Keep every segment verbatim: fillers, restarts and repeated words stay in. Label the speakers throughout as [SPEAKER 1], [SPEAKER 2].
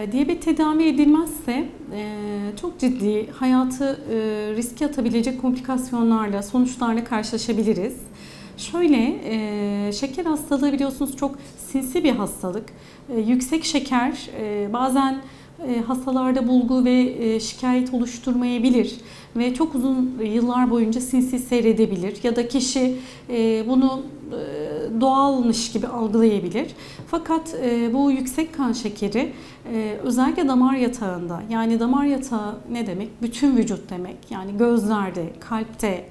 [SPEAKER 1] E, diyabet tedavi edilmezse e, çok ciddi hayatı e, riske atabilecek komplikasyonlarla, sonuçlarla karşılaşabiliriz. Şöyle, e, şeker hastalığı biliyorsunuz çok sinsi bir hastalık. E, yüksek şeker e, bazen e, hastalarda bulgu ve e, şikayet oluşturmayabilir ve çok uzun yıllar boyunca sinsi seyredebilir ya da kişi e, bunu e, doğalmış gibi algılayabilir. Fakat e, bu yüksek kan şekeri e, özellikle damar yatağında, yani damar yatağı ne demek? Bütün vücut demek. Yani gözlerde, kalpte,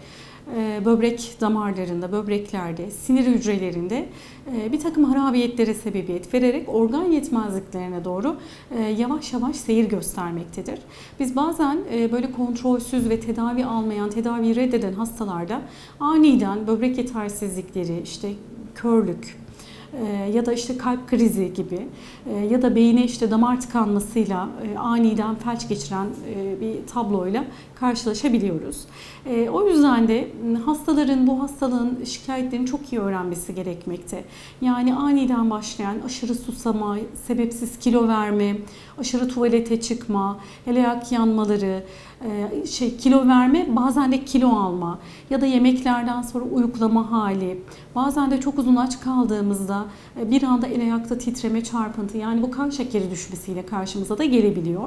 [SPEAKER 1] böbrek damarlarında, böbreklerde, sinir hücrelerinde bir takım harabiyetlere sebebiyet vererek organ yetmezliklerine doğru yavaş yavaş seyir göstermektedir. Biz bazen böyle kontrolsüz ve tedavi almayan, tedaviyi reddeden hastalarda aniden böbrek yetersizlikleri, işte körlük, ya da işte kalp krizi gibi ya da beyine işte damar tıkanmasıyla aniden felç geçiren bir tabloyla karşılaşabiliyoruz. O yüzden de hastaların bu hastalığın şikayetlerini çok iyi öğrenmesi gerekmekte. Yani aniden başlayan aşırı susama, sebepsiz kilo verme, aşırı tuvalete çıkma, el ayak yanmaları, şey kilo verme, bazen de kilo alma ya da yemeklerden sonra uyuklama hali, bazen de çok uzun aç kaldığımızda bir anda el ayakta titreme, çarpıntı, yani bu kan şekeri düşmesiyle karşımıza da gelebiliyor.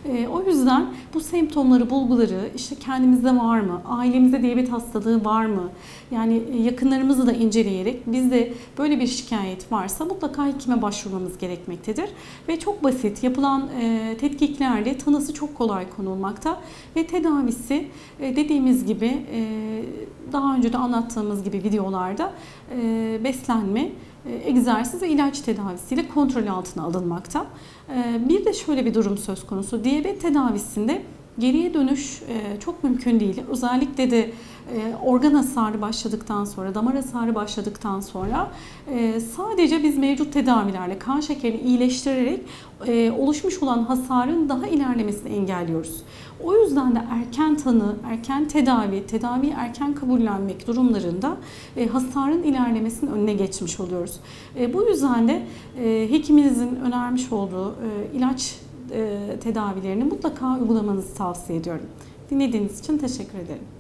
[SPEAKER 1] O yüzden bu semptomları, bulguları işte kendimizde var mı, ailemizde diyabet hastalığı var mı, yani yakınlarımızı da inceleyerek bizde böyle bir şikayet varsa mutlaka hekime başvurmamız gerekmektedir. Ve çok basit yapılan tetkiklerle tanısı çok kolay konulmakta ve tedavisi dediğimiz gibi daha önce de anlattığımız gibi videolarda beslenme, egzersiz ve ilaç tedavisiyle kontrol altına alınmakta. Bir de şöyle bir durum söz konusu. Diyabet tedavisinde geriye dönüş çok mümkün değil. Özellikle de organ hasarı başladıktan sonra, damar hasarı başladıktan sonra sadece biz mevcut tedavilerle kan şekerini iyileştirerek oluşmuş olan hasarın daha ilerlemesini engelliyoruz. O yüzden de erken tanı, erken tedavi, tedaviyi erken kabullenmek durumlarında hasarın ilerlemesinin önüne geçmiş oluyoruz. Bu yüzden de hekiminizin önermiş olduğu ilaç tedavilerini mutlaka uygulamanızı tavsiye ediyorum. Dinlediğiniz için teşekkür ederim.